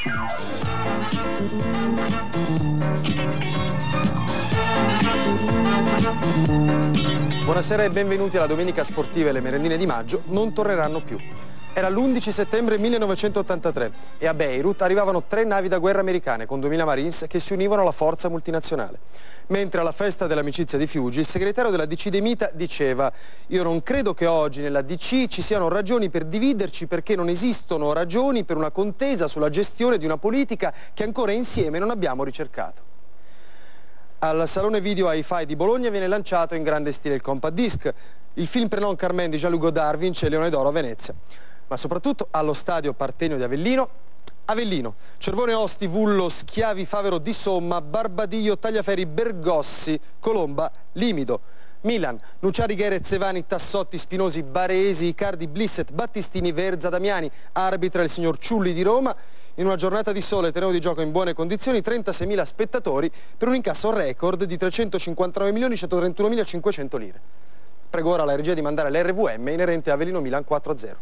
Buonasera e benvenuti alla Domenica Sportiva e le merendine di maggio non torneranno più. Era l'11 settembre 1983 e a Beirut arrivavano 3 navi da guerra americane con 2000 Marines che si univano alla forza multinazionale. Mentre alla festa dell'amicizia di Fiuggi il segretario della DC De Mita diceva: io non credo che oggi nella DC ci siano ragioni per dividerci, perché non esistono ragioni per una contesa sulla gestione di una politica che ancora insieme non abbiamo ricercato. Al Salone Video Hi-Fi di Bologna viene lanciato in grande stile il Compact Disc. Il film Prenom Carmen di Jean-Luc Godard vince il Leone d'Oro a Venezia. Ma soprattutto allo stadio Partenio di Avellino, Cervone Osti, Vullo, Schiavi, Favero di Somma, Barbadiglio, Tagliaferri, Bergossi, Colomba, Limido. Milan, Nuciari, Gherez, Evani, Tassotti, Spinosi, Baresi, Icardi, Blisset, Battistini, Verza, Damiani, arbitra il signor Ciulli di Roma. In una giornata di sole e terreno di gioco in buone condizioni, 36.000 spettatori per un incasso record di 359.131.500 lire. Prego ora la regia di mandare l'RVM inerente a Avellino Milan 4-0.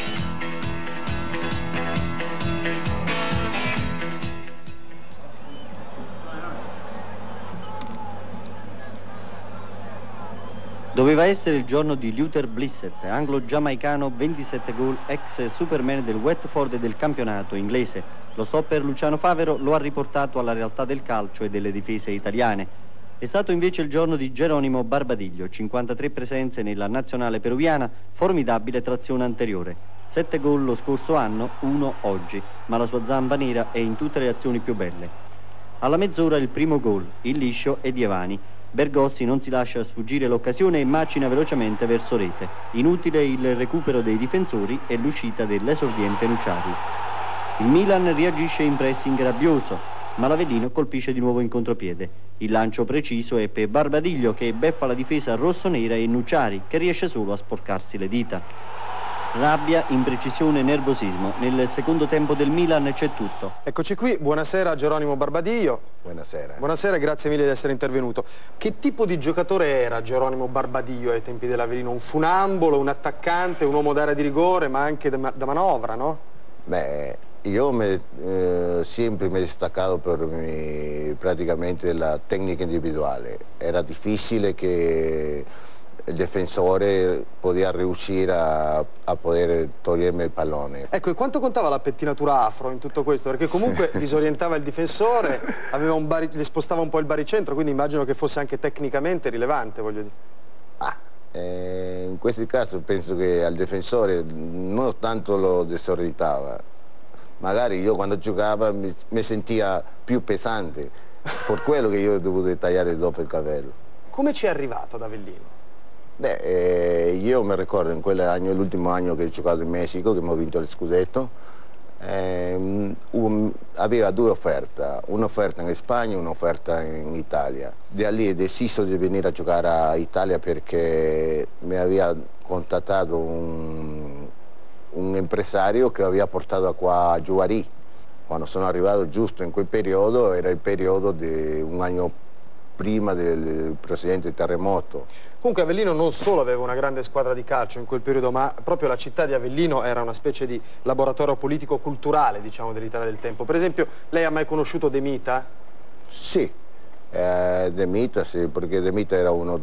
Doveva essere il giorno di Luther Blissett, anglo-giamaicano, 27 gol, ex superman del Watford e del campionato inglese. Lo stopper Luciano Favero lo ha riportato alla realtà del calcio e delle difese italiane. È stato invece il giorno di Geronimo Barbadiglio, 53 presenze nella nazionale peruviana, formidabile trazione anteriore. 7 gol lo scorso anno, 1 oggi, ma la sua zamba nera è in tutte le azioni più belle. Alla mezz'ora il primo gol, il liscio è di Evani. Bergossi non si lascia sfuggire l'occasione e macina velocemente verso rete. Inutile il recupero dei difensori e l'uscita dell'esordiente Nuciari. Il Milan reagisce in pressing rabbioso, ma l'Avellino colpisce di nuovo in contropiede. Il lancio preciso è per Barbadiglio che beffa la difesa rossonera e Nuciari che riesce solo a sporcarsi le dita. Rabbia, imprecisione e nervosismo. Nel secondo tempo del Milan c'è tutto. Eccoci qui, buonasera Geronimo Barbadiglio. Buonasera. Buonasera e grazie mille di essere intervenuto. Che tipo di giocatore era Geronimo Barbadiglio ai tempi dell'Avellino? Un funambolo, un attaccante, un uomo d'area di rigore, ma anche da manovra, no? Beh, io sempre mi destaccavo per praticamente la tecnica individuale. Era difficile che il difensore poteva riuscire a poter togliermi il pallone. Ecco, e quanto contava la pettinatura afro in tutto questo? Perché comunque disorientava il difensore, gli spostava un po' il baricentro, quindi immagino che fosse anche tecnicamente rilevante, voglio dire. In questo caso penso che al difensore non tanto lo disorientava, magari io quando giocavo mi sentiva più pesante, per quello che io ho dovuto tagliare dopo il capello. Come ci è arrivato ad Avellino? Beh, io mi ricordo in quell'anno, l'ultimo anno che ho giocato in Messico, che mi ho vinto il scudetto, aveva 2 offerte, un'offerta in Spagna e un'offerta in Italia. Da lì ho deciso di venire a giocare a Italia perché mi aveva contattato un impresario che aveva portato qua a Juarí. Quando sono arrivato giusto in quel periodo, era il periodo di un anno prima del precedente terremoto. Comunque Avellino non solo aveva una grande squadra di calcio in quel periodo, ma proprio la città di Avellino era una specie di laboratorio politico-culturale, diciamo, dell'Italia del tempo. Per esempio, lei ha mai conosciuto De Mita? Sì, De Mita sì, perché De Mita era uno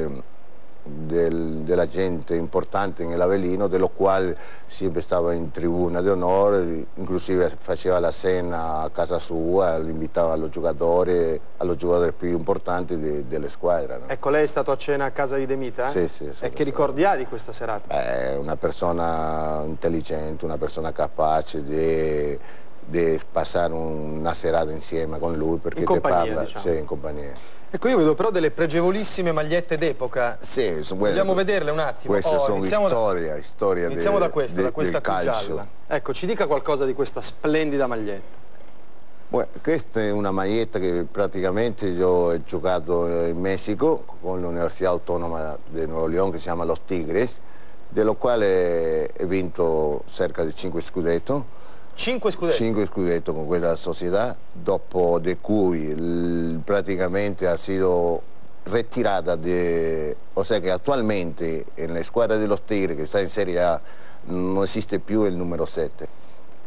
della gente importante nell'Avellino, dello quale sempre stava in tribuna d'onore, inclusive faceva la cena a casa sua, li invitava allo giocatore più importanti delle squadre. No? Ecco, lei è stato a cena a casa di De Mita? Sì, sì. E che ricordi ha di questa serata? È una persona intelligente, una persona capace di passare una serata insieme con lui, perché in compagnia, parla, diciamo. Sì, in compagnia. Ecco, io vedo però delle pregevolissime magliette d'epoca. Sì, vogliamo vederle un attimo? Queste sono storia iniziamo da questa qui calcio. gialla. Ecco, ci dica qualcosa di questa splendida maglietta. Questa è una maglietta che praticamente io ho giocato in Messico con l'Università Autonoma di Nuevo León, che si chiama Los Tigres, dello quale ho vinto circa di 5 scudetti. 5 scudetti? 5 scudetti con quella società, dopo di cui praticamente ha sido retirata, o sea che attualmente nella squadra dello Tigre, che sta in Serie A, non esiste più il numero 7.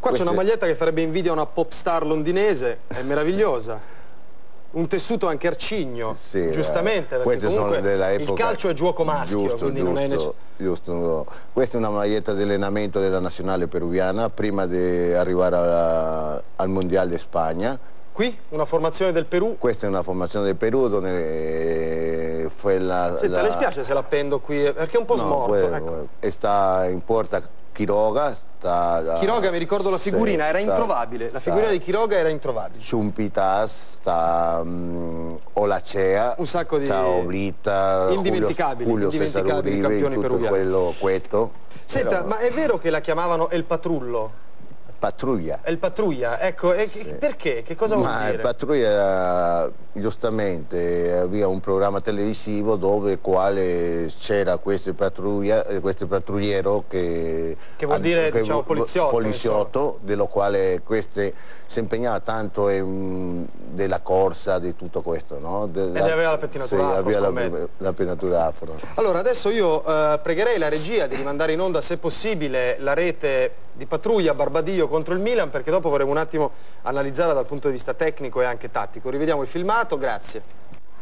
Qua c'è una maglietta che farebbe invidia a una pop star londinese, è meravigliosa. Un tessuto anche arcigno, sì, giustamente, perché comunque il calcio è gioco maschio, giusto, quindi non è necessario. Giusto. Questa è una maglietta di allenamento della nazionale peruviana prima di arrivare al Mondiale di Spagna. Qui una formazione del Perù? Questa è una formazione del Perù dove fu la... Senta, le spiace se l'appendo qui? Perché è un po' smorto. Ecco. E sta in porta Quiroga. Quiroga, mi ricordo la figurina, era introvabile. La figurina di Quiroga era introvabile. Chumpitas, sta Olacea, un sacco di Oblita, indimenticabili, Julio Cesar Uribe, campioni tutto peruviani. questo. Senta, però... ma è vero che la chiamavano El Patrullo? Patruglia. El Patruglia, ecco, e sì. Perché? Che cosa vuol dire? Il Patruglia, giustamente, aveva un programma televisivo dove c'era questo patrugliero che vuol dire, diciamo, poliziotto, dello quale si impegnava tanto della corsa, di tutto questo, no? Ed aveva la pettinatura afro, aveva la pettinatura afro. Allora, adesso io pregherei la regia di rimandare in onda, se possibile, la rete di Patruglia Barbadio contro il Milan, perché dopo vorremmo un attimo analizzarla dal punto di vista tecnico e anche tattico. Rivediamo il filmato, grazie.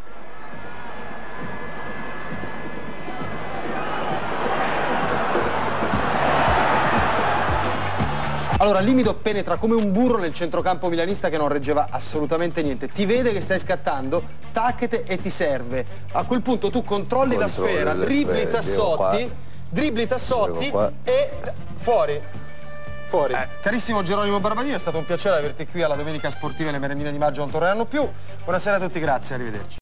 Allora, Limido penetra come un burro nel centrocampo milanista che non reggeva assolutamente niente. Ti vede che stai scattando, tacchete e ti serve. A quel punto tu controlli la sfera, dribbli Tassotti e fuori. Carissimo Geronimo Barbadino, è stato un piacere averti qui alla Domenica Sportiva e le merendine di maggio non torneranno più. Buonasera a tutti, grazie, arrivederci.